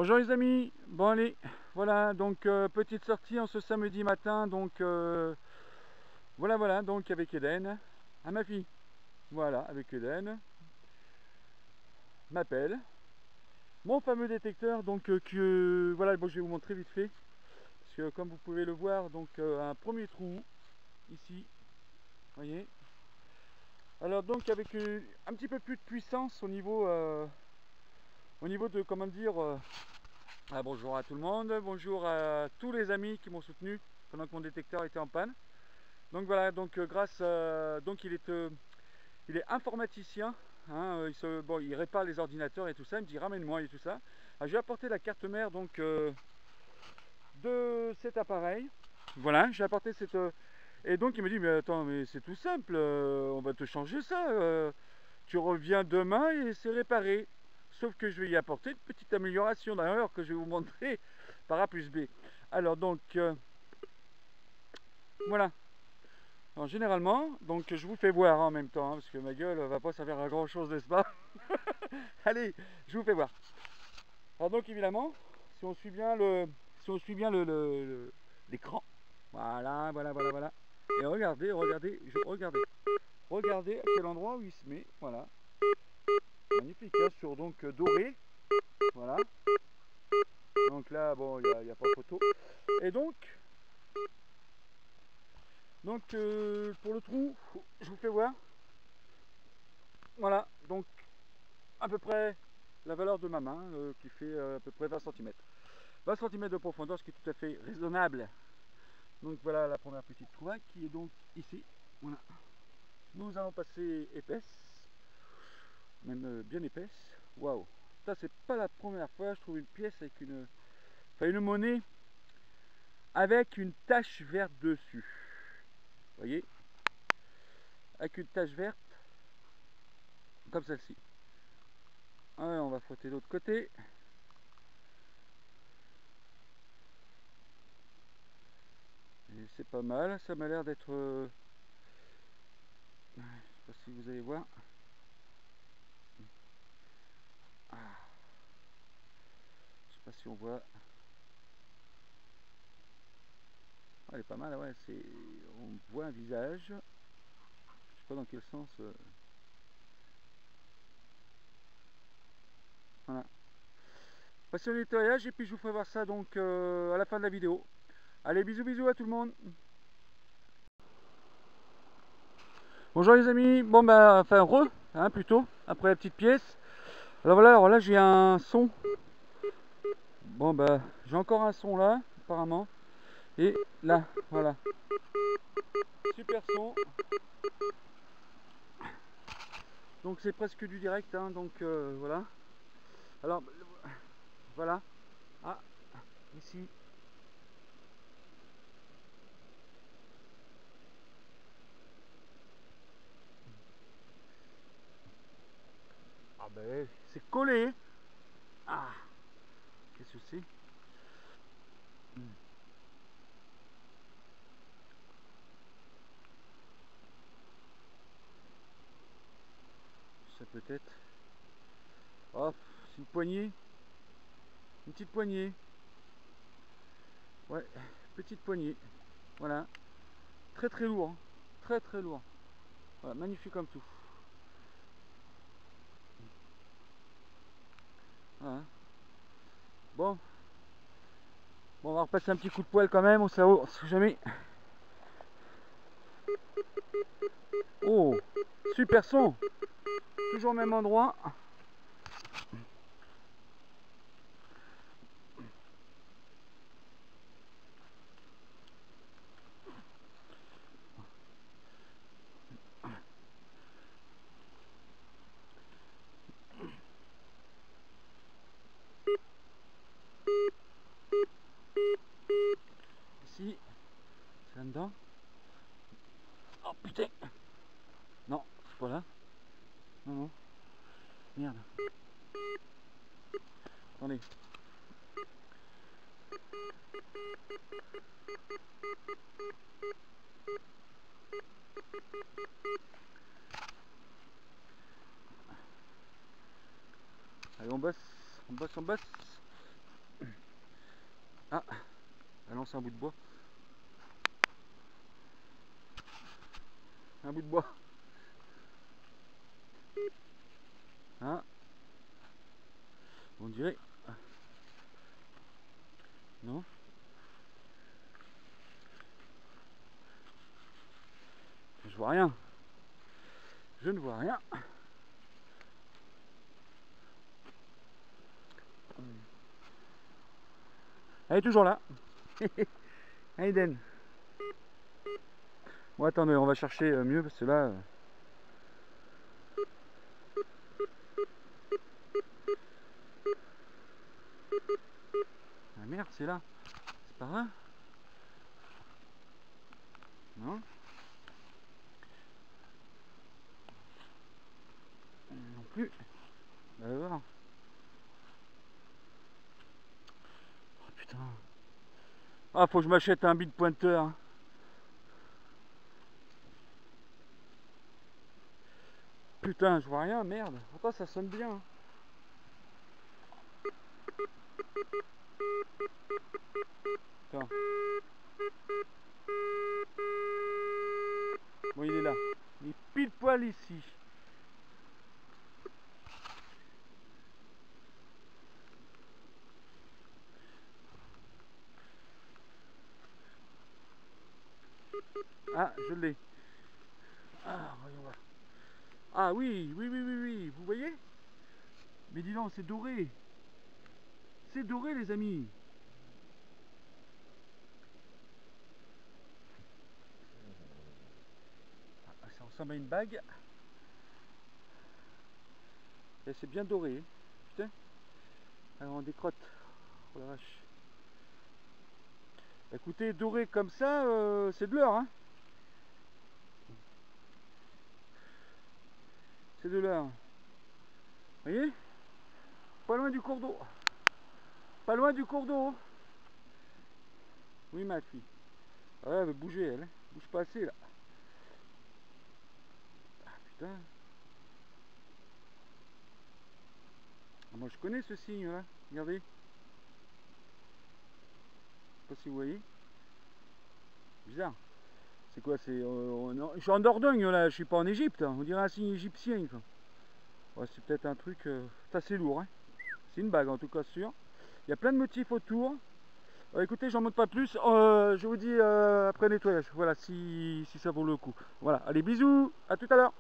Bonjour les amis, bon allez, voilà donc petite sortie en ce samedi matin, donc voilà donc avec Eden, à ma fille, voilà avec Eden, m'appelle, mon fameux détecteur donc voilà bon je vais vous montrer vite fait, parce que comme vous pouvez le voir donc un premier trou ici, voyez, alors donc avec un petit peu plus de puissance au niveau de comment dire. Bonjour à tout le monde, bonjour à tous les amis qui m'ont soutenu pendant que mon détecteur était en panne. Donc voilà, donc donc il est informaticien, hein, il répare les ordinateurs et tout ça. Il me dit ramène-moi et tout ça. Alors, je lui ai apporté la carte mère donc de cet appareil. Voilà, j'ai apporté cette et donc il me dit mais attends, mais c'est tout simple, on va te changer ça. Tu reviens demain et c'est réparé. Sauf que je vais y apporter une petite amélioration d'ailleurs que je vais vous montrer par A plus B. Alors donc voilà. Alors généralement, donc je vous fais voir en même temps, hein, parce que ma gueule va pas servir à grand chose, n'est-ce pas? Allez, je vous fais voir. Alors donc évidemment, si on suit bien l'écran, voilà. Et regardez à quel endroit où il se met, voilà. Magnifique, hein, sur donc doré, voilà. Donc là, bon, il n'y a pas photo. Et donc pour le trou, je vous fais voir. Voilà, donc à peu près la valeur de ma main, qui fait à peu près 20 cm. 20 cm de profondeur, ce qui est tout à fait raisonnable. Donc voilà la première petite trouvaille qui est donc ici. Voilà. Nous allons passer épaisse, même bien épaisse. Waouh! Ça c'est pas la première fois, je trouve une pièce avec une monnaie avec une tache verte dessus. Vous voyez? Avec une tache verte comme celle-ci. On va frotter l'autre côté. C'est pas mal, ça m'a l'air d'être... je sais pas si vous allez voir. Je sais pas si on voit. Elle est pas mal, ouais. On voit un visage. Je sais pas dans quel sens. Voilà. Passez au nettoyage et puis je vous ferai voir ça donc à la fin de la vidéo. Allez, bisous à tout le monde. Bonjour les amis. Bon bah enfin hein, plutôt après la petite pièce. Alors voilà, alors là j'ai un son. Bon bah j'ai encore un son là apparemment. Et là, voilà. Super son. Donc c'est presque du direct, hein, donc voilà. Alors voilà. Ah, ici. Ah ben c'est collé. Ah, qu'est-ce que c'est? Ça peut être. Oh, c'est une poignée. Une petite poignée. Ouais, petite poignée. Voilà. Très lourd. Hein. Très lourd. Voilà, magnifique comme tout. Voilà. Bon. Bon, on va repasser un petit coup de poêle quand même, on sait jamais. Oh, super son. Toujours au même endroit. Ici, c'est là-dedans. Oh putain. Non, c'est pas là. Non. Merde. Attendez. Allez, on bosse. Ah, elle lance un bout de bois. Un bout de bois. Hein, on dirait. Non. Je vois rien. Je ne vois rien. Elle est toujours là. Aiden. Bon, attendez, on va chercher mieux parce que là. Ah merde, c'est là. C'est par là? Non? Non plus. Bah, alors. Oh putain. Ah, faut que je m'achète un bit pointeur. Putain, je vois rien, merde. Pourtant, ça sonne bien. Attends. Bon, il est là. Il est pile poil ici. Ah, je l'ai. Ah, voyons voir. Ah oui, oui, oui, oui, oui. Vous voyez? Mais dis donc, c'est doré. C'est doré, les amis. Ah, ça ressemble à une bague. Et c'est bien doré. Putain. Alors on décrotte. Oh la vache. Écoutez, doré comme ça, c'est de l'or, hein. C'est de l'or. Vous voyez? Pas loin du cours d'eau. Pas loin du cours d'eau. Oui, ma fille. Ouais, elle veut bouger, elle. Bouge pas assez, là. Ah, putain. Ah, moi, je connais ce signe, là. Regardez. Je sais pas si vous voyez. Bizarre. C'est quoi? C'est je suis en Dordogne, là. Je suis pas en Égypte. Hein. On dirait un signe égyptien, quoi. Ouais, c'est peut-être un truc... c'est assez lourd, hein. C'est une bague, en tout cas, sûr. Il y a plein de motifs autour. Écoutez, j'en montre pas plus. Je vous dis après nettoyage. Voilà, si ça vaut le coup. Voilà, allez, bisous. À tout à l'heure.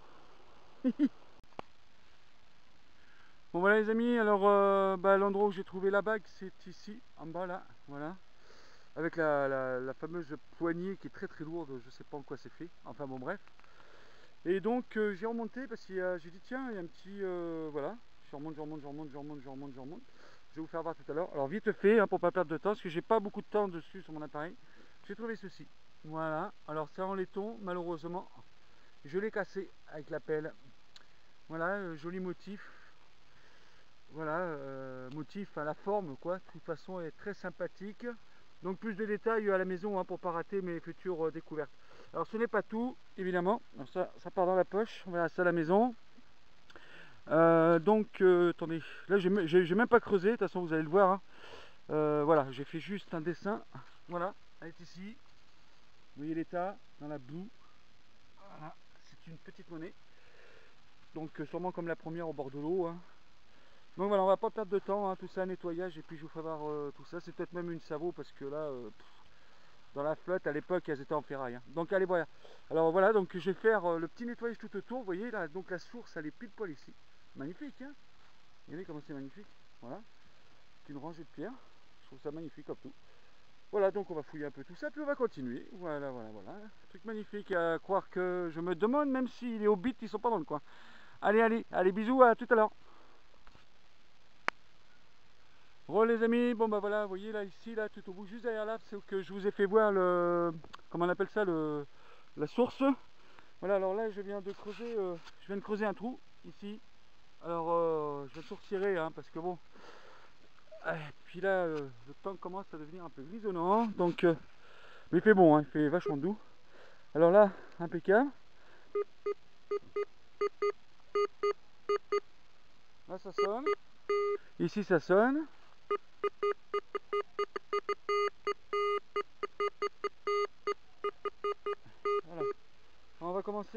Bon, voilà, les amis. Alors, l'endroit où j'ai trouvé la bague, c'est ici, en bas, là. Voilà. Avec la fameuse poignée qui est très très lourde. Je sais pas en quoi c'est fait. Enfin, bon, bref. Et donc, j'ai remonté parce que j'ai dit, tiens, il y a un petit... voilà. Je remonte, je remonte, je remonte, je remonte, je remonte, je remonte. Je vais vous faire voir tout à l'heure. Alors, vite fait, hein, pour pas perdre de temps, parce que j'ai pas beaucoup de temps dessus sur mon appareil. J'ai trouvé ceci. Voilà. Alors, c'est en laiton, malheureusement. Je l'ai cassé avec la pelle. Voilà, joli motif. Voilà, motif à la forme, quoi. De toute façon, elle est très sympathique. Donc, plus de détails à la maison hein, pour pas rater mes futures découvertes. Alors, ce n'est pas tout, évidemment. Alors, ça part dans la poche. On verra ça à la maison. Attendez, là j'ai même pas creusé, de toute façon vous allez le voir. Hein. Voilà, j'ai fait juste un dessin. Voilà, elle est ici. Vous voyez l'état dans la boue. Voilà, c'est une petite monnaie. Donc sûrement comme la première au bord de l'eau. Hein. Donc voilà, on va pas perdre de temps, hein, tout ça, nettoyage, et puis je vous ferai voir tout ça. C'est peut-être même une Savo parce que là, dans la flotte à l'époque, elles étaient en ferraille. Hein. Donc allez, voilà. Alors voilà, donc je vais faire le petit nettoyage tout autour. Vous voyez là, donc la source, elle est pile poil ici. Magnifique, hein. Regardez comment c'est magnifique. Voilà. Une rangée de pierres. Je trouve ça magnifique comme tout. Voilà, donc on va fouiller un peu tout ça, puis on va continuer. Voilà, voilà, voilà. Un truc magnifique à croire que je me demande, même si les hobbits, ils sont pas dans le coin. Allez, allez, allez, bisous, à tout à l'heure. Bon les amis, bon bah voilà, vous voyez là, ici, là, tout au bout, juste derrière là, c'est que je vous ai fait voir le... Comment on appelle ça, la source. Voilà, alors là, je viens de creuser un trou, ici. Alors, je vais sourciller, hein, parce que bon... Et puis là, le temps commence à devenir un peu grisonnant, donc mais il fait bon, hein, il fait vachement doux. Alors là, impeccable. Là, ça sonne. Ici, ça sonne. commencer.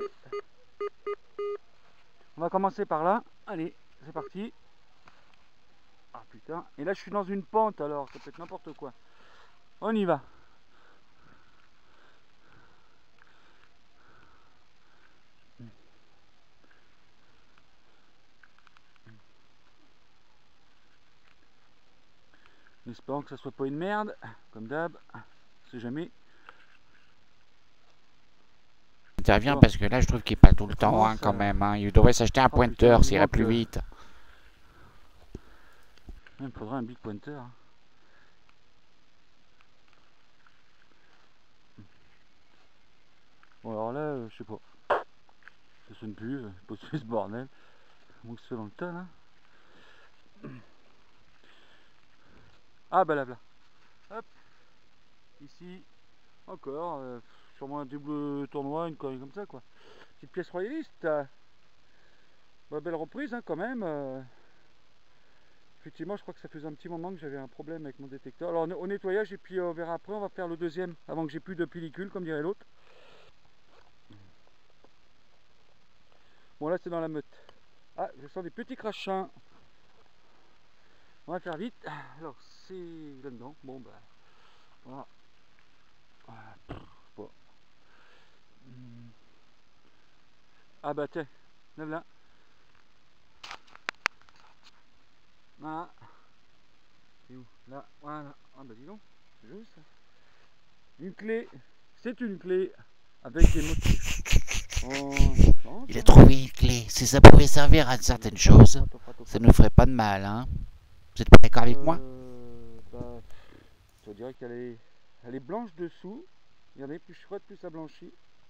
On va commencer par là. Allez, c'est parti. Ah putain. Et là je suis dans une pente alors, ça peut être n'importe quoi. On y va. En espérant que ça soit pas une merde, comme d'hab. On sait jamais. Intervient Bon. parce que là je trouve qu'il est pas tout le temps Commence, quand même. Hein. Il devrait s'acheter un pointeur, putain, ça irait plus vite. Il me faudrait un big pointer. Bon alors là, je sais pas. Ça sonne plus, pas ce bordel. Comment que c'est dans le tas là. Ah bah là. Hop. Ici. Encore. Sûrement un double tournoi, une connerie comme ça quoi. Petite pièce royaliste. Bah, belle reprise hein, quand même. Effectivement, je crois que ça faisait un petit moment que j'avais un problème avec mon détecteur. Alors au nettoyage et puis on verra après, on va faire le deuxième avant que j'ai plus de pellicule comme dirait l'autre. Bon là c'est dans la meute. Ah, je sens des petits crachins. On va faire vite. Alors c'est là-dedans. Bon bah voilà. Bon. Ah bah tiens, lève là. Voilà. C'est où? Là, voilà. Ah bah dis donc, c'est joli ça. Une clé. C'est une clé avec des motifs. Oh, Il a trouvé une clé. Si ça pouvait servir à certaines choses, ça ne nous ferait pas de mal. Hein. Vous êtes pas d'accord avec moi? Bah, je dirais elle est blanche dessous. Regardez, plus je frotte, plus ça blanchit.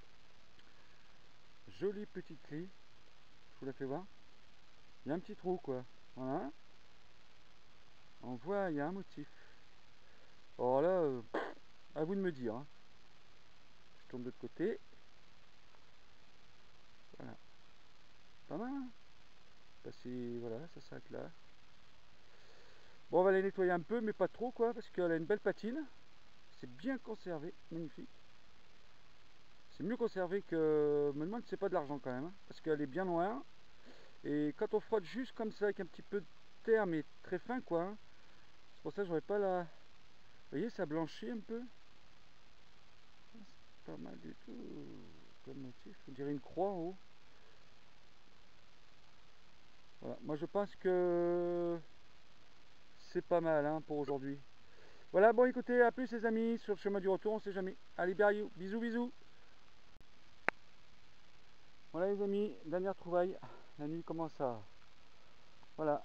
Jolie petite clé. Je vous la fais voir. Il y a un petit trou quoi. Voilà. On voit, il y a un motif. Alors là, à vous de me dire. Hein. Je tourne de l'autre côté. Voilà. Pas mal. Hein. Passer, voilà, ça s'arrête là. Bon, on va la nettoyer un peu, mais pas trop quoi, parce qu'elle a une belle patine. C'est bien conservé, magnifique. C'est mieux conservé que. Je me demande si c'est pas de l'argent quand même, hein, parce qu'elle est bien noire. Et quand on frotte juste comme ça, avec un petit peu de terre, mais très fin quoi. Hein, c'est pour ça que j'aurais pas la. Vous voyez, ça blanchit un peu. C'est pas mal du tout comme motif. On dirait une croix en haut. Voilà. Moi je pense que c'est pas mal hein, pour aujourd'hui. Voilà, bon écoutez, à plus les amis, sur le chemin du retour, on sait jamais. Allez, bisous, bisous. Voilà les amis, dernière trouvaille. La nuit commence à... Voilà.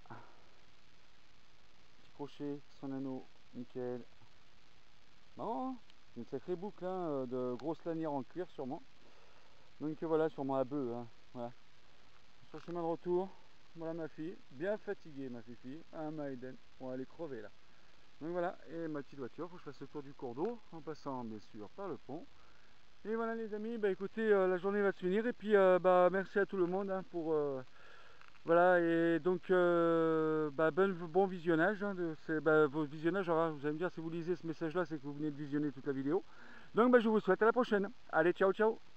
Petit crochet, son anneau, nickel. Marrant, hein, une sacrée boucle hein, de grosse lanière en cuir sûrement. Donc voilà, sûrement à bœuf. Hein. Voilà. Sur le chemin de retour, voilà ma fille, bien fatiguée ma fille, un Maiden. Bon, elle est crevée là. Donc voilà, et ma petite voiture, faut que je fasse le tour du cours d'eau, en passant bien sûr par le pont. Et voilà les amis, bah écoutez, la journée va se finir, et puis bah merci à tout le monde hein, pour... voilà, et donc bon visionnage, hein, vos visionnages, alors, vous allez me dire si vous lisez ce message là, c'est que vous venez de visionner toute la vidéo. Donc je vous souhaite à la prochaine, allez ciao ciao.